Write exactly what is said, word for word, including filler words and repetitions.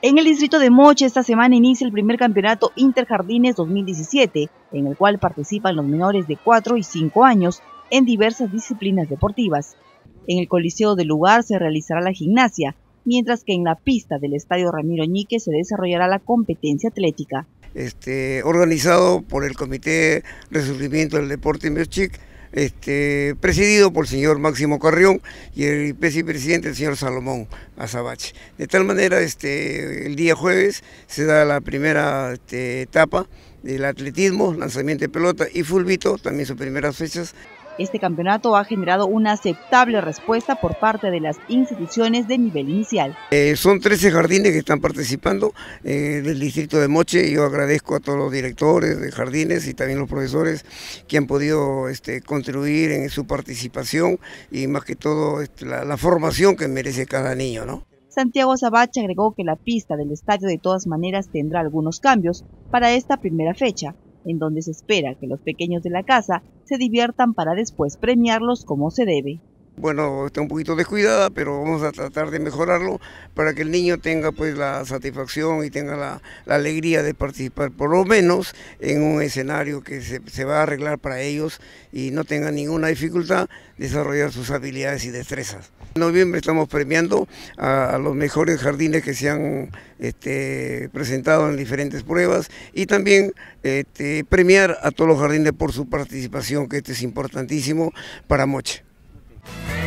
En el distrito de Moche esta semana inicia el primer campeonato Interjardines dos mil diecisiete, en el cual participan los menores de cuatro y cinco años en diversas disciplinas deportivas. En el coliseo del lugar se realizará la gimnasia, mientras que en la pista del estadio Ramiro Ñique se desarrollará la competencia atlética. Este, organizado por el Comité de Resurgimiento del Deporte en Mochic, este, presidido por el señor Máximo Carrión y el vicepresidente, el señor Salomón Azabache. De tal manera, este, el día jueves se da la primera este, etapa del atletismo, lanzamiento de pelota y fulbito, también sus primeras fechas. Este campeonato ha generado una aceptable respuesta por parte de las instituciones de nivel inicial. Eh, son trece jardines que están participando eh, del distrito de Moche. Yo agradezco a todos los directores de jardines y también los profesores que han podido este, contribuir en su participación y más que todo este, la, la formación que merece cada niño, ¿no? Santiago Azabache agregó que la pista del estadio de todas maneras tendrá algunos cambios para esta primera fecha, en donde se espera que los pequeños de la casa se diviertan para después premiarlos como se debe. Bueno, está un poquito descuidada, pero vamos a tratar de mejorarlo para que el niño tenga pues la satisfacción y tenga la, la alegría de participar, por lo menos en un escenario que se, se va a arreglar para ellos y no tengan ninguna dificultad desarrollar sus habilidades y destrezas. En noviembre estamos premiando a, a los mejores jardines que se han este, presentado en diferentes pruebas y también este, premiar a todos los jardines por su participación, que esto es importantísimo para Moche.